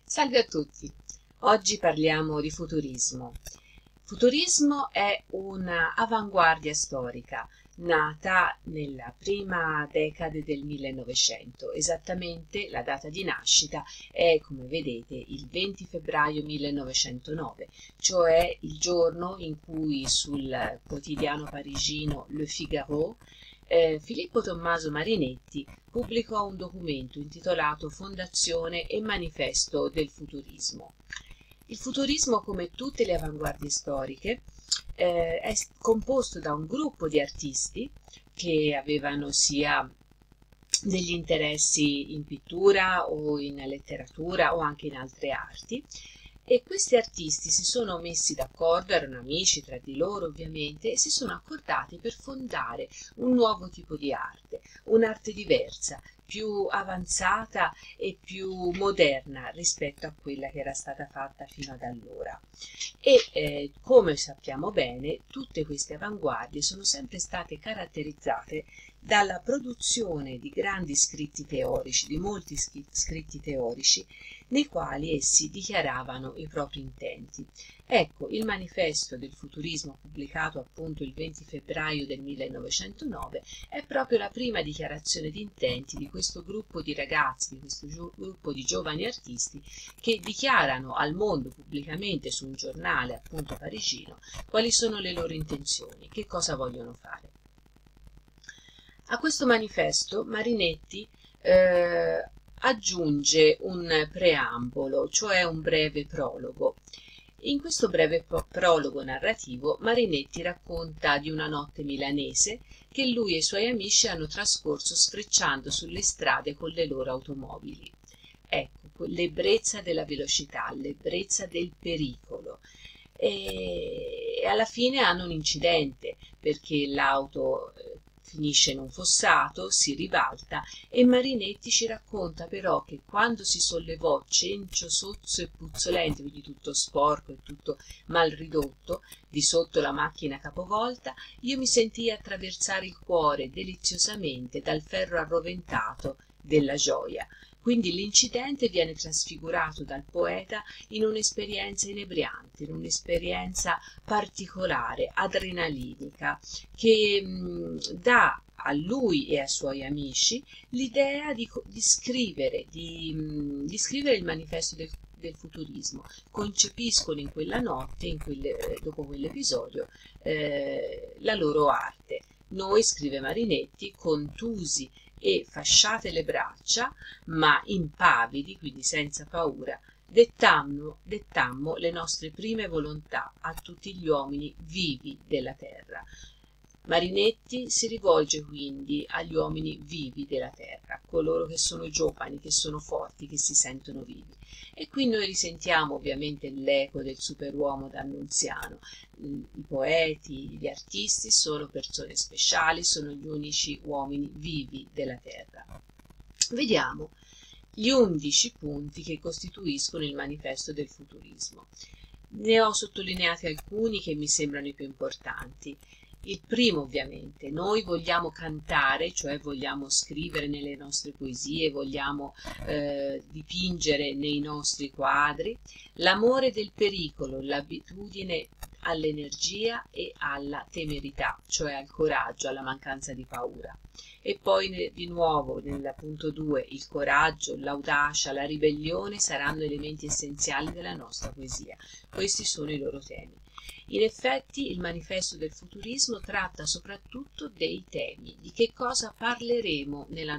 Salve a tutti, oggi parliamo di futurismo. Futurismo è un'avanguardia storica nata nella prima decade del 1900, esattamente la data di nascita è, come vedete, il 20 febbraio 1909, cioè il giorno in cui sul quotidiano parigino Le Figaro Filippo Tommaso Marinetti pubblicò un documento intitolato Fondazione e Manifesto del Futurismo. Il futurismo, come tutte le avanguardie storiche, è composto da un gruppo di artisti che avevano sia degli interessi in pittura o in letteratura o anche in altre arti, e questi artisti si sono messi d'accordo, erano amici tra di loro ovviamente, e si sono accordati per fondare un nuovo tipo di arte, un'arte diversa, più avanzata e più moderna rispetto a quella che era stata fatta fino ad allora. E come sappiamo bene, tutte queste avanguardie sono sempre state caratterizzate dalla produzione di grandi scritti teorici, di molti scritti teorici, nei quali essi dichiaravano i propri intenti. Ecco, il manifesto del futurismo, pubblicato appunto il 20 febbraio del 1909, è proprio la prima dichiarazione di intenti di questo gruppo di ragazzi, di questo gruppo di giovani artisti che dichiarano al mondo pubblicamente su un giornale appunto parigino quali sono le loro intenzioni, che cosa vogliono fare. A questo manifesto Marinetti aggiunge un preambolo, cioè un breve prologo. In questo breve prologo narrativo Marinetti racconta di una notte milanese che lui e i suoi amici hanno trascorso sfrecciando sulle strade con le loro automobili. Ecco, l'ebbrezza della velocità, l'ebbrezza del pericolo. E alla fine hanno un incidente perché l'auto finisce in un fossato, si ribalta e Marinetti ci racconta però che quando si sollevò cencio, sozzo e puzzolente, quindi tutto sporco e tutto mal ridotto, di sotto la macchina capovolta, io mi sentii attraversare il cuore deliziosamente dal ferro arroventato della gioia. Quindi l'incidente viene trasfigurato dal poeta in un'esperienza inebriante, in un'esperienza particolare, adrenalinica, che dà a lui e ai suoi amici l'idea di scrivere il manifesto del futurismo. Concepiscono in quella notte, dopo quell'episodio, la loro arte. Noi, scrive Marinetti, contusi e fasciate le braccia, ma impavidi, quindi senza paura, dettammo le nostre prime volontà a tutti gli uomini vivi della terra. Marinetti si rivolge quindi agli uomini vivi della terra, coloro che sono giovani, che sono forti, che si sentono vivi. E qui noi risentiamo ovviamente l'eco del superuomo d'Annunziano. I poeti, gli artisti sono persone speciali, sono gli unici uomini vivi della terra. Vediamo gli 11 punti che costituiscono il manifesto del futurismo. Ne ho sottolineati alcuni che mi sembrano i più importanti. Il primo, ovviamente, noi vogliamo cantare, cioè vogliamo scrivere nelle nostre poesie, vogliamo dipingere nei nostri quadri, l'amore del pericolo, l'abitudine all'energia e alla temerità, cioè al coraggio, alla mancanza di paura. E poi di nuovo nel punto 2, il coraggio, l'audacia, la ribellione saranno elementi essenziali della nostra poesia. Questi sono i loro temi. In effetti il manifesto del futurismo tratta soprattutto dei temi, di che cosa parleremo nelle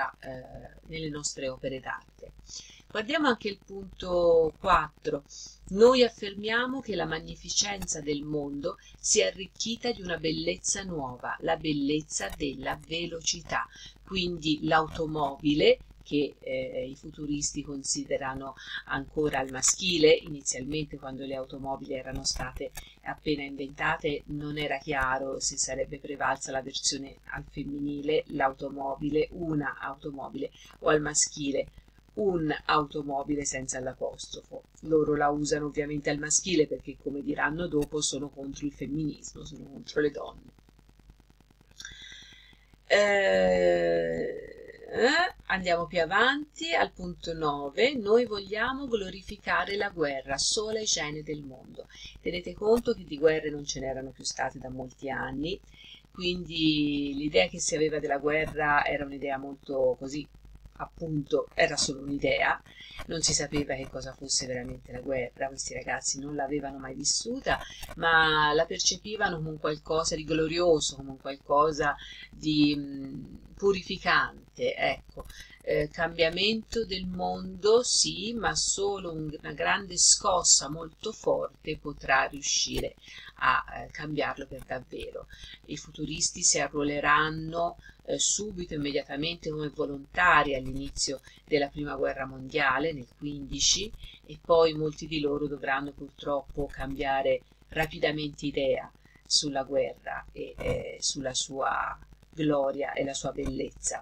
nostre opere d'arte. Guardiamo anche il punto 4. Noi affermiamo che la magnificenza del mondo si è arricchita di una bellezza nuova, la bellezza della velocità, quindi l'automobile che i futuristi considerano ancora al maschile. Inizialmente, quando le automobili erano state appena inventate, non era chiaro se sarebbe prevalsa la versione al femminile, l'automobile, una automobile, o al maschile, un'automobile senza l'apostrofo. Loro la usano ovviamente al maschile perché, come diranno dopo, sono contro il femminismo, sono contro le donne. Andiamo più avanti al punto 9. Noi vogliamo glorificare la guerra, sola igiene del mondo. Tenete conto che di guerre non ce n'erano più state da molti anni, quindi l'idea che si aveva della guerra era un'idea molto così, appunto, era solo un'idea, non si sapeva che cosa fosse veramente la guerra, questi ragazzi non l'avevano mai vissuta, ma la percepivano come un qualcosa di glorioso, come un qualcosa di purificante, ecco. Cambiamento del mondo sì, ma solo una grande scossa molto forte potrà riuscire a cambiarlo per davvero. I futuristi si arruoleranno subito, immediatamente come volontari all'inizio della prima guerra mondiale nel 15, e poi molti di loro dovranno purtroppo cambiare rapidamente idea sulla guerra e sulla sua gloria e la sua bellezza.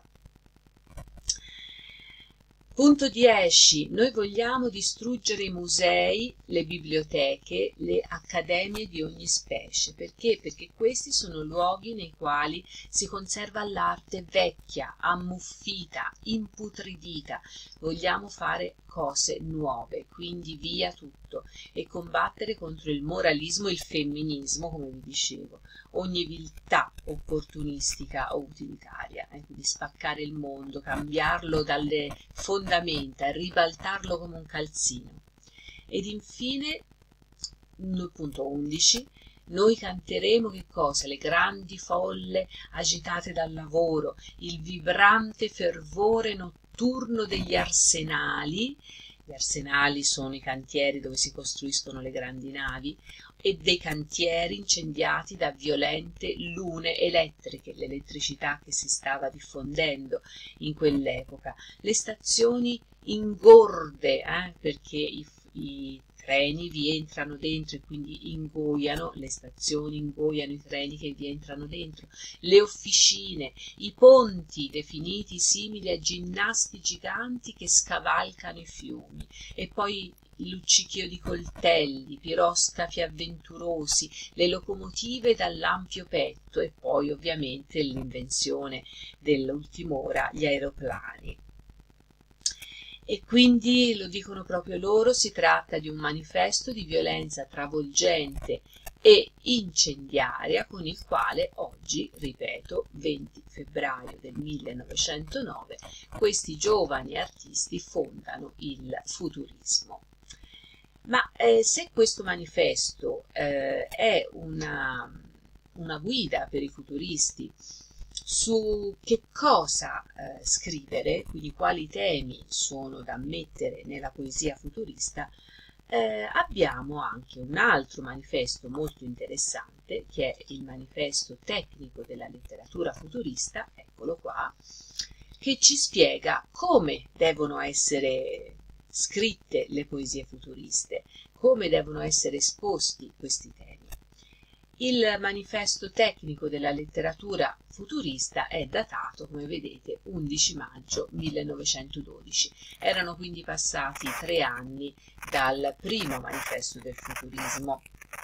Punto 10. Noi vogliamo distruggere i musei, le biblioteche, le accademie di ogni specie. Perché? Perché questi sono luoghi nei quali si conserva l'arte vecchia, ammuffita, imputridita. Vogliamo fare cose nuove, quindi via tutto, e combattere contro il moralismo e il femminismo, come vi dicevo, ogni viltà opportunistica o utilitaria, quindi spaccare il mondo, cambiarlo dalle fondamenta, ribaltarlo come un calzino. Ed infine, punto 11, noi canteremo che cosa? Le grandi folle agitate dal lavoro, il vibrante fervore notturno degli arsenali. Gli arsenali sono i cantieri dove si costruiscono le grandi navi, e dei cantieri incendiati da violente lune elettriche, l'elettricità che si stava diffondendo in quell'epoca. Le stazioni ingorde, perché i treni vi entrano dentro e quindi ingoiano, le stazioni ingoiano i treni che vi entrano dentro, le officine, i ponti definiti simili a ginnasti giganti che scavalcano i fiumi, e poi il luccichio di coltelli, piroscafi avventurosi, le locomotive dall'ampio petto, e poi ovviamente l'invenzione dell'ultima ora, gli aeroplani. E quindi, lo dicono proprio loro, si tratta di un manifesto di violenza travolgente e incendiaria con il quale oggi, ripeto, 20 febbraio del 1909, questi giovani artisti fondano il futurismo. Ma se questo manifesto è una guida per i futuristi su che cosa scrivere, quindi quali temi sono da mettere nella poesia futurista, abbiamo anche un altro manifesto molto interessante, che è il manifesto tecnico della letteratura futurista, eccolo qua, che ci spiega come devono essere scritte le poesie futuriste, come devono essere esposti questi temi. Il manifesto tecnico della letteratura futurista è datato, come vedete, 11 maggio 1912. Erano quindi passati 3 anni dal primo manifesto del futurismo.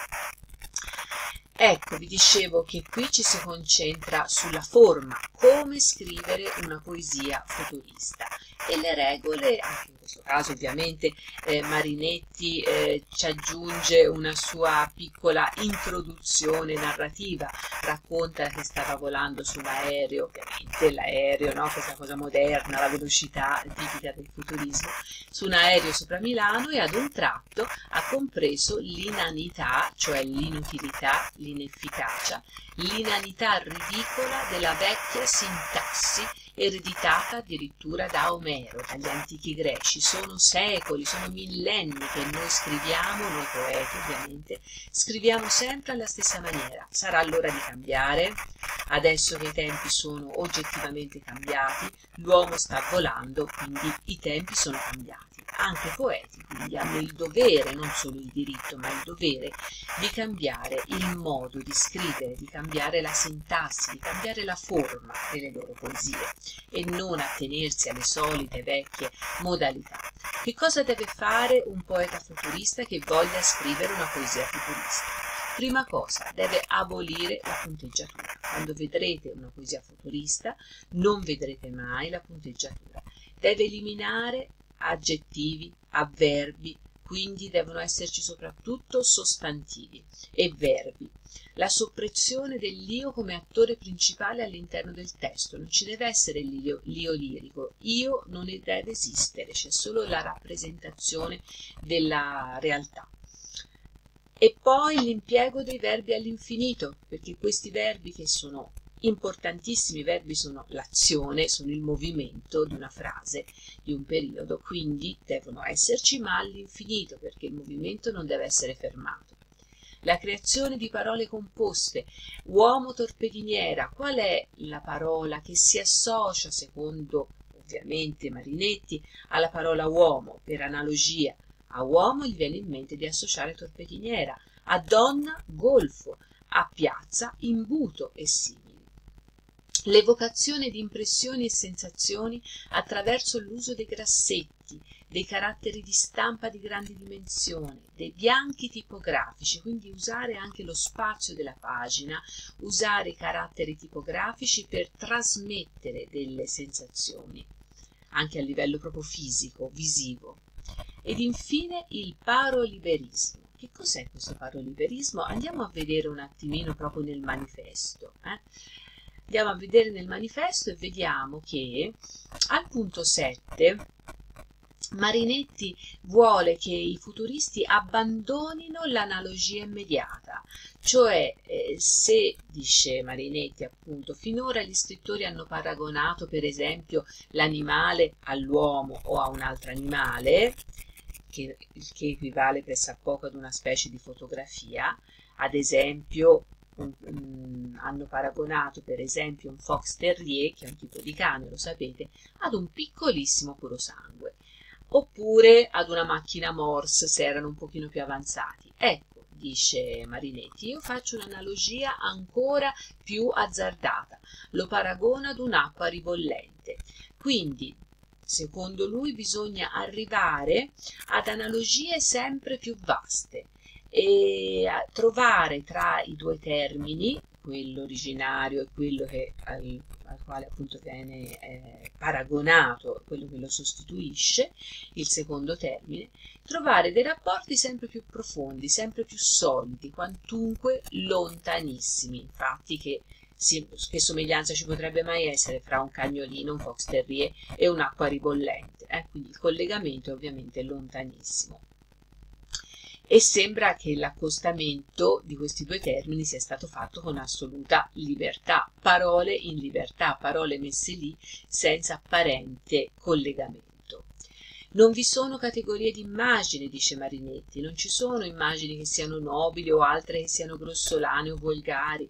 Ecco, vi dicevo che qui ci si concentra sulla forma, come scrivere una poesia futurista, e le regole, anche in questo caso ovviamente Marinetti ci aggiunge una sua piccola introduzione narrativa, racconta che stava volando su un aereo, ovviamente l'aereo, no? Questa cosa moderna, la velocità tipica del futurismo, su un aereo sopra Milano, e ad un tratto ha compreso l'inanità, cioè l'inutilità, l'inefficacia, l'inanità ridicola della vecchia sintassi ereditata addirittura da Omero, dagli antichi greci. Sono secoli, sono millenni che noi scriviamo, noi poeti ovviamente, scriviamo sempre alla stessa maniera. Sarà l'ora di cambiare? Adesso che i tempi sono oggettivamente cambiati, l'uomo sta volando, quindi i tempi sono cambiati. Anche i poeti quindi hanno il dovere, non solo il diritto, ma il dovere di cambiare il modo di scrivere, di cambiare la sintassi, di cambiare la forma delle loro poesie e non attenersi alle solite vecchie modalità. Che cosa deve fare un poeta futurista che voglia scrivere una poesia futurista? Prima cosa, deve abolire la punteggiatura. Quando vedrete una poesia futurista non vedrete mai la punteggiatura. Deve eliminare aggettivi, avverbi, quindi devono esserci soprattutto sostantivi e verbi. La soppressione dell'io come attore principale all'interno del testo, non ci deve essere l'io lirico, io non deve esistere, c'è solo la rappresentazione della realtà. E poi l'impiego dei verbi all'infinito, perché questi verbi che sono importantissimi, i verbi sono l'azione, sono il movimento di una frase, di un periodo, quindi devono esserci ma all'infinito, perché il movimento non deve essere fermato. La creazione di parole composte, uomo torpediniera, qual è la parola che si associa, secondo ovviamente Marinetti, alla parola uomo, per analogia? A uomo gli viene in mente di associare torpediniera, a donna golfo, a piazza imbuto e simili. L'evocazione di impressioni e sensazioni attraverso l'uso dei grassetti, dei caratteri di stampa di grandi dimensioni, dei bianchi tipografici, quindi usare anche lo spazio della pagina, usare i caratteri tipografici per trasmettere delle sensazioni, anche a livello proprio fisico, visivo. Ed infine il paroliberismo. Che cos'è questo paroliberismo? Andiamo a vedere un attimino proprio nel manifesto. Andiamo a vedere nel manifesto e vediamo che al punto 7 Marinetti vuole che i futuristi abbandonino l'analogia immediata, cioè se, dice Marinetti appunto, finora gli scrittori hanno paragonato per esempio l'animale all'uomo o a un altro animale, il che equivale pressappoco ad una specie di fotografia, ad esempio hanno paragonato per esempio un fox terrier, che è un tipo di cane, lo sapete, ad un piccolissimo purosangue, oppure ad una macchina Morse se erano un pochino più avanzati. Ecco, dice Marinetti, io faccio un'analogia ancora più azzardata, lo paragono ad un'acqua ribollente. Quindi, secondo lui, bisogna arrivare ad analogie sempre più vaste e a trovare tra i due termini, quello originario e quello al quale appunto viene paragonato, quello che lo sostituisce, il secondo termine, trovare dei rapporti sempre più profondi, sempre più solidi, quantunque lontanissimi. Infatti che somiglianza ci potrebbe mai essere fra un cagnolino, un fox terrier e un'acqua ribollente? Quindi il collegamento è ovviamente lontanissimo. E sembra che l'accostamento di questi due termini sia stato fatto con assoluta libertà, parole in libertà, parole messe lì senza apparente collegamento. Non vi sono categorie di immagini, dice Marinetti, non ci sono immagini che siano nobili o altre che siano grossolane o volgari.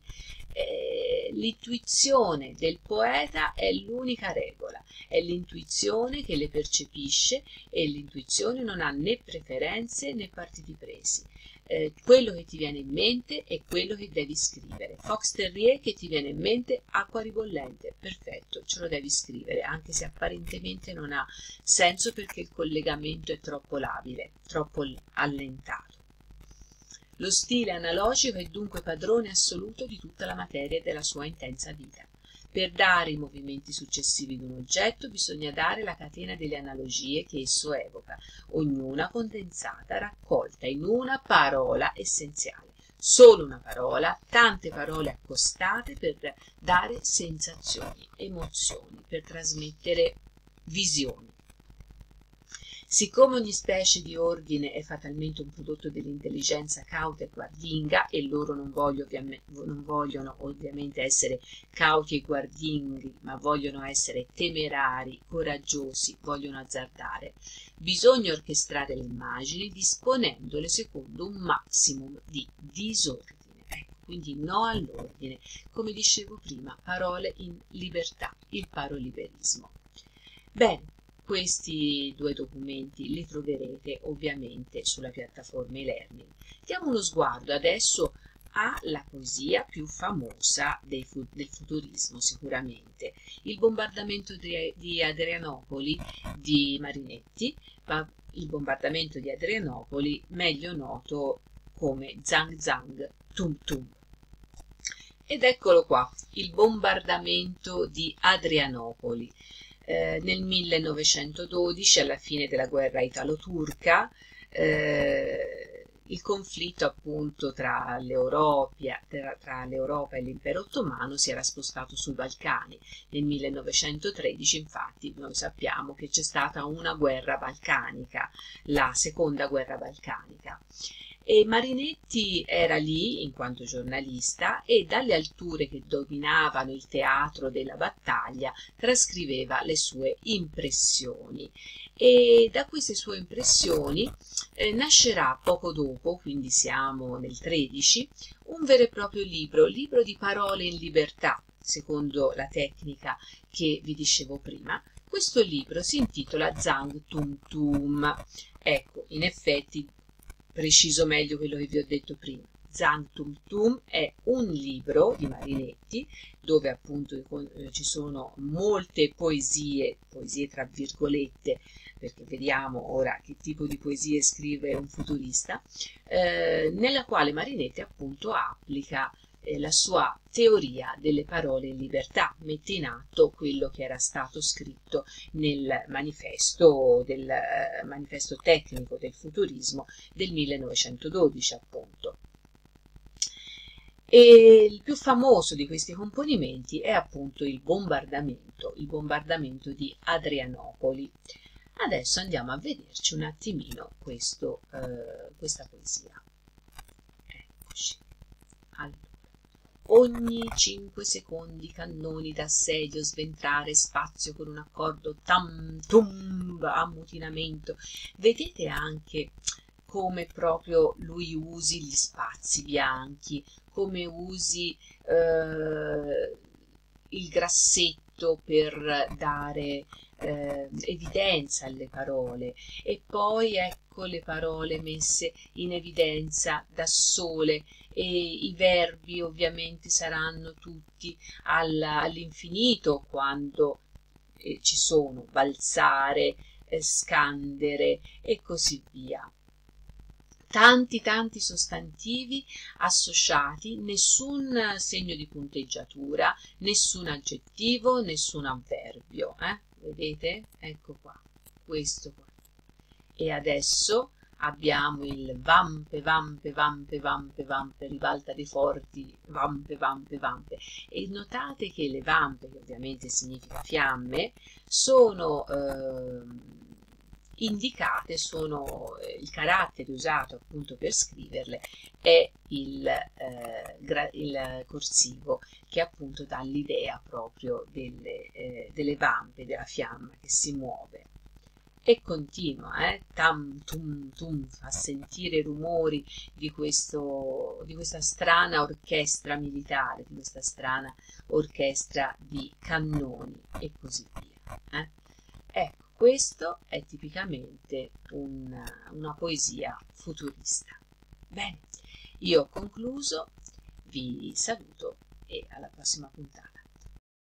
L'intuizione del poeta è l'unica regola, è l'intuizione che le percepisce e l'intuizione non ha né preferenze né partiti presi. Quello che ti viene in mente è quello che devi scrivere. Fox terrier, che ti viene in mente? Acqua ribollente, perfetto, ce lo devi scrivere, anche se apparentemente non ha senso perché il collegamento è troppo labile, troppo allentato. Lo stile analogico è dunque padrone assoluto di tutta la materia e della sua intensa vita. Per dare i movimenti successivi di un oggetto bisogna dare la catena delle analogie che esso evoca, ognuna condensata, raccolta in una parola essenziale. Solo una parola, tante parole accostate per dare sensazioni, emozioni, per trasmettere visioni. Siccome ogni specie di ordine è fatalmente un prodotto dell'intelligenza cauta e guardinga, e loro non vogliono ovviamente essere cauti e guardinghi, ma vogliono essere temerari, coraggiosi, vogliono azzardare, bisogna orchestrare le immagini disponendole secondo un maximum di disordine. Quindi no all'ordine, come dicevo prima, parole in libertà, il paroliberismo. Bene. Questi due documenti li troverete ovviamente sulla piattaforma e-learning. Diamo uno sguardo adesso alla poesia più famosa del futurismo sicuramente, il bombardamento di Adrianopoli di Marinetti, il bombardamento di Adrianopoli meglio noto come Zang Zang Tum Tum. Ed eccolo qua, il bombardamento di Adrianopoli. Nel 1912, alla fine della guerra italo-turca, il conflitto appunto tra l'Europa e l'impero ottomano si era spostato sui Balcani. Nel 1913 infatti noi sappiamo che c'è stata una guerra balcanica, la seconda guerra balcanica. E Marinetti era lì in quanto giornalista e dalle alture che dominavano il teatro della battaglia trascriveva le sue impressioni. E da queste sue impressioni nascerà poco dopo, quindi siamo nel 13, un vero e proprio libro di parole in libertà, secondo la tecnica che vi dicevo prima. Questo libro si intitola Zang Tum Tum. Ecco, in effetti preciso meglio quello che vi ho detto prima. Zang Tum Tum è un libro di Marinetti dove appunto ci sono molte poesie tra virgolette, perché vediamo ora che tipo di poesie scrive un futurista, nella quale Marinetti appunto applica la sua teoria delle parole in libertà, mette in atto quello che era stato scritto nel manifesto manifesto tecnico del futurismo del 1912 appunto. E il più famoso di questi componimenti è appunto il bombardamento di Adrianopoli. Adesso andiamo a vederci un attimino questa poesia. Eccoci. Allora. Ogni 5 secondi cannoni d'assedio sventrare spazio con un accordo tam tum ammutinamento. Vedete anche come proprio lui usi gli spazi bianchi, come usi il grassetto per dare evidenza alle parole, e poi ecco le parole messe in evidenza da sole, e i verbi ovviamente saranno tutti all'infinito quando ci sono balzare, scandere e così via. Tanti sostantivi associati, nessun segno di punteggiatura, nessun aggettivo, nessun avverbio, vedete? Ecco qua, questo qua. E adesso abbiamo il vampe, ribalta dei forti, vampe. E notate che le vampe, che ovviamente significa fiamme, sono indicate, il carattere usato appunto per scriverle è il corsivo, che appunto dà l'idea proprio delle vampe, della fiamma che si muove. E continua, tam tum tum, fa sentire i rumori di questa strana orchestra militare, di questa strana orchestra di cannoni e così via. Ecco, questo è tipicamente una poesia futurista. Bene, io ho concluso, vi saluto e alla prossima puntata.